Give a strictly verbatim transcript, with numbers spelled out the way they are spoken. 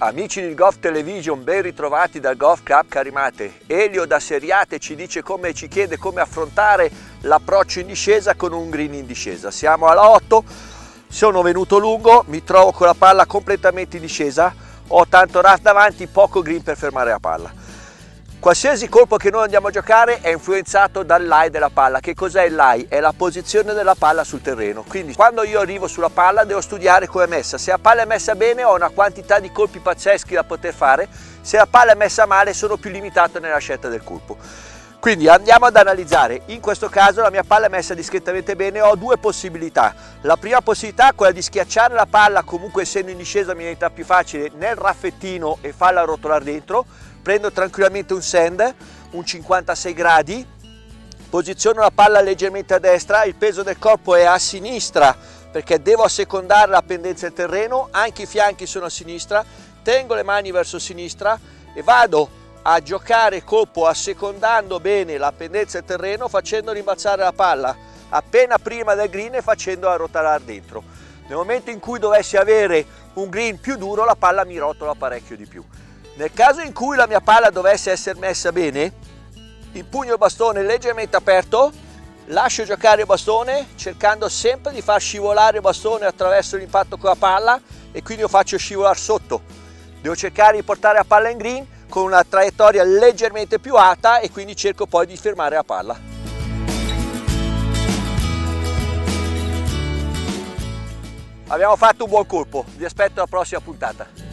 Amici di Golf Television, ben ritrovati dal Golf Club Carimate. Elio da Seriate ci dice come, ci chiede come affrontare l'approccio in discesa con un green in discesa. Siamo alla otto, sono venuto lungo, mi trovo con la palla completamente in discesa, ho tanto rough davanti, poco green per fermare la palla. Qualsiasi colpo che noi andiamo a giocare è influenzato dal lie della palla. Che cos'è il lie? È la posizione della palla sul terreno. Quindi quando io arrivo sulla palla devo studiare come è messa. Se la palla è messa bene ho una quantità di colpi pazzeschi da poter fare, se la palla è messa male sono più limitato nella scelta del colpo. Quindi andiamo ad analizzare. In questo caso la mia palla è messa discretamente bene, ho due possibilità. La prima possibilità è quella di schiacciare la palla, comunque essendo in discesa mi diventa più facile, nel raffettino e farla rotolare dentro. Prendo tranquillamente un sand, un cinquantasei gradi, posiziono la palla leggermente a destra, il peso del corpo è a sinistra perché devo assecondare la pendenza del terreno, anche i fianchi sono a sinistra, tengo le mani verso sinistra e vado a giocare colpo assecondando bene la pendenza del terreno, facendo rimbalzare la palla appena prima del green e facendola rotolare dentro. Nel momento in cui dovessi avere un green più duro la palla mi rotola parecchio di più. Nel caso in cui la mia palla dovesse essere messa bene, impugno il bastone leggermente aperto, lascio giocare il bastone cercando sempre di far scivolare il bastone attraverso l'impatto con la palla e quindi lo faccio scivolare sotto. Devo cercare di portare la palla in green con una traiettoria leggermente più alta e quindi cerco poi di fermare la palla. Abbiamo fatto un buon colpo, vi aspetto alla prossima puntata.